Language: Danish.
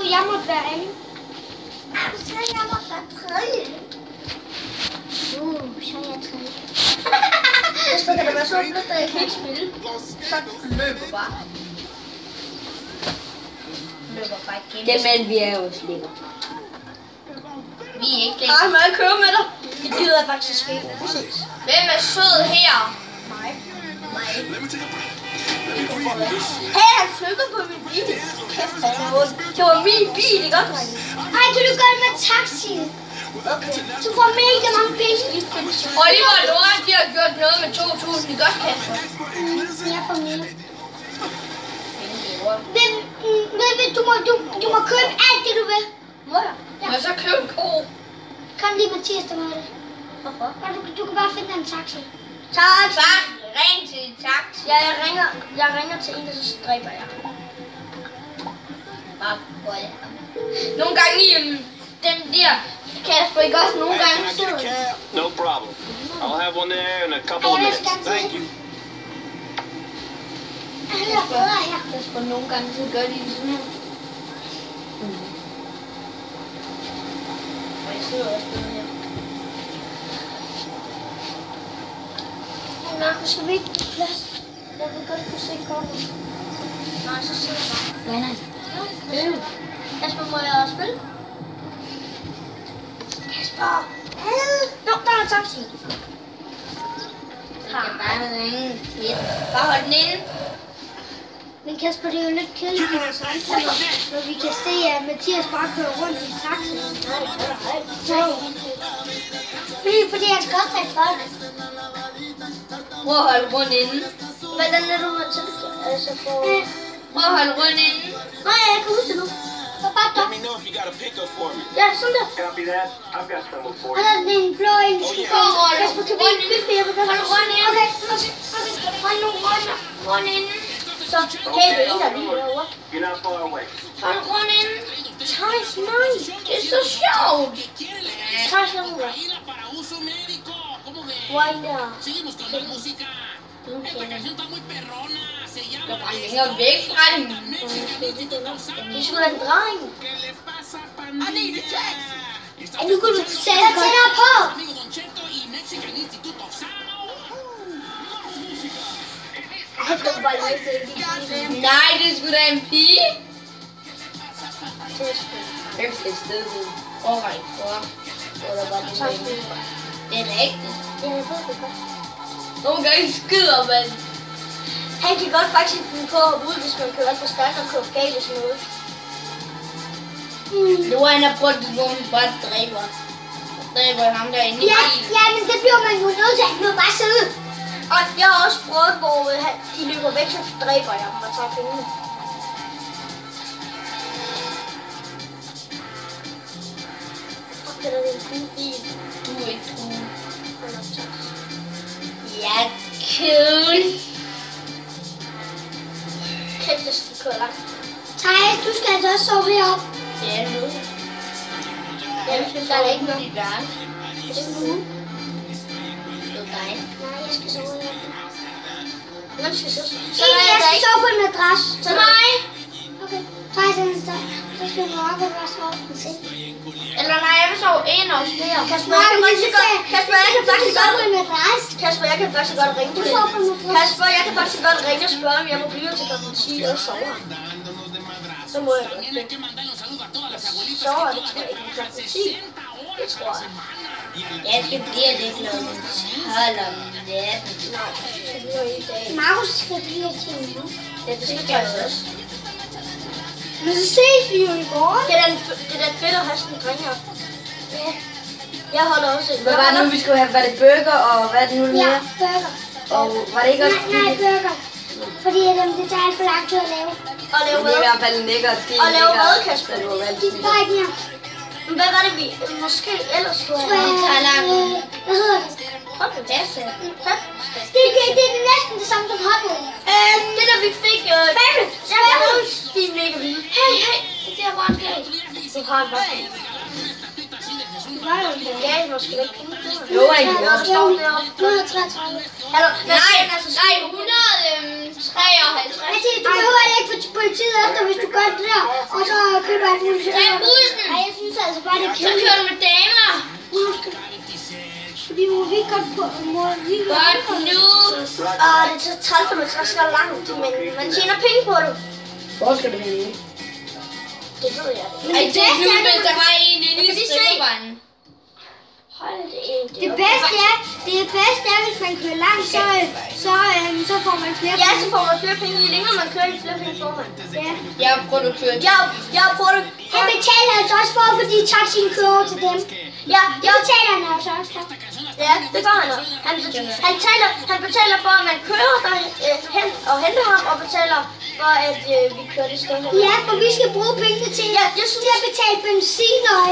jeg måtte være anden. Så jeg måtte være tredje. Så er jeg tredje. Jesper, kan det være så lidt, at jeg kan ikke spille? Så løber bare. Løber bare igennem. Det med, vi er jo slikker. Vi er ikke længere. Ej, må jeg køre med dig? Det gider jeg faktisk ikke. Hvem er sød her? Mig. Hey, han flyttede på min bil. Kæft, det var min bil, ikke godt, drenge? Ej, kan du gøre det med taxi? Okay. Du får mega mange penge. Oliver og Nora, de har gjort noget med 2.000, ikke godt, Kasper? Jeg får mere. Du må købe alt det, du vil. Må jeg? Må jeg så købe en ko? Kom lige, Mathias, der må det. Hvorfor? Du kan bare finde en taxi. Taxi. Ring til taxi. Ja, jeg ringer til en, og så striber jeg. Bare hvor jeg nogle gange lige den der Kasper, ikke også? Nogle gange så. No problem. I'll have one there in a couple of minutes. Thank you. Han er bedre her. Kasper, nogle gange så gør de sådan her. Og jeg sidder også bedre her. Markus, skal vi ikke på plads? Jeg vil godt kunne se kortet. Nej, så sidder jeg bare. Nej. Kasper, må jeg spille? Kasper! Nå, der er en taxi. Jeg kan bare ringe til. Bare hold den inde. Men Kasper, det er jo lidt kedeligt for os andre, når vi kan se, at Mathias bare kører rundt i taxi. Fordi han skal også tage folk. Prøv at holde rundt inde. Hvordan er du med til altså for... Prøv at holde rundt inde. Nej, jeg kan huske det nu. Det var bare Let dog. me know if you got a pickup for me. Ja, sådan der. Copy that. I've got someone for Og you. der er en blå en. Kasper, kan vi Rundt ikke inde. bygge det? Hold rundt inde. Okay. Hold nu rundt inde. Så, hey, det er en, der lige derovre. You're not far away. Hold rundt inde. Thijs, nej. Det er så sjovt. Thijs, hvad nu? Hvor er en der? Jeg er bare længere væk fra hende. Det er sgu da en dreng. Nu kan du sætte dig tættere på. Jeg kan bare læse. Nej, det er sgu da en pige. Hvem skal sted ud? Oh my god. Det er rigtigt. Ja, jeg ved det godt. Nogle gange skyder man. Han kan godt faktisk finde på at hoppe ud, hvis man kører på stærk og kører galt og sådan noget. Nu er han har prøvet det, hvor man bare dræber. Dræber ham derinde i bilen. Ja, men det bliver man jo nødt til. Han bliver bare sidde. Og jeg har også prøvet, hvor de løber væk, så dræber jeg dem og tager pengene. Det er en fin bil. Du er ikke cool. Ja, cool. Kæft, jeg skal køre langt. Thijs, du skal altså også sove heroppe. Ja, nu. Der er ikke noget i døren. Det er nu. Det er dig. Nej, jeg skal sove heroppe. Hvem skal så? Så Egentlig, jeg skal sove på en madras. Så mig. Okay. Thijs, så skal du nok bare sove på en seng. Eller nej, jeg vil sove ind også der. Kasper, Nej, jeg kan men faktisk det godt... Kasper, jeg kan faktisk sove på godt... en madras. Kasper, jeg kan faktisk godt ringe Du til... sover på en madras. Kasper, jeg kan faktisk godt ringe og spørge, om jeg må blive til klokken 10 og sove. Så må jeg godt det. Så er det klokken 10. Det tror jeg. Jeg skal blive det klokken 12 om natten. Nej, det bliver i dag. Markus skal blive til nu. Ja, det skal jeg også. Men så ses vi jo i morgen. Det er da fedt at have sådan en dringer. Ja. Jeg holder også... Hvad var det nu, vi skulle have? Var det burger og hvad er det nu Ja, mere? burger. Og var det ikke også... Nej, burger. Fordi det tager alt for lang tid at lave. Og lave Det er i mad. hvert fald lækker. Og lave mad, Kasper. Det var valgt. Det er bare ikke mere. Men hvad var det, vi måske ellers skulle Hvad hedder det? Hotdog-pasta. Det er næsten det samme som hotdog. Det der vi fik... Spændende! De er mega vilde. Hey, Det er bare en dag. Du har en bare. Det var jo det. Ja, det var sgu da ikke penge på. Jo, ikke. Ja, der står deroppe. 133. Hallo, Nej, 153. Altså, du behøver heller ikke få til politiet efter, hvis du gør det der, og så køber alt muligt. Tag bussen. Nej, jeg synes altså bare, det er Så kedeligt. kører du med damer. Fordi må vi godt på... Godt nu. Og det er så træt, at man skal langt, men man tjener penge på det. Hvor skal du hen? Det ved jeg. Ej, det er nu, hvis der var en inde i stripperbaren. Hold det ind. Det bedste er, hvis man kører langt, så får man flere Ja, så får man flere penge. Jo længere man kører, jo flere penge får man. Ja. Jeg prøver at køre. Jeg bruger det. Han betaler altså også for, fordi taxien kører over til dem. Ja, Det betaler han altså også for. ja, det gør han også. Han betaler for, at man kører der hen og henter ham, og betaler for, at vi kører det sted hen. Ja, for vi skal bruge pengene til, Ja, til at betale benzin og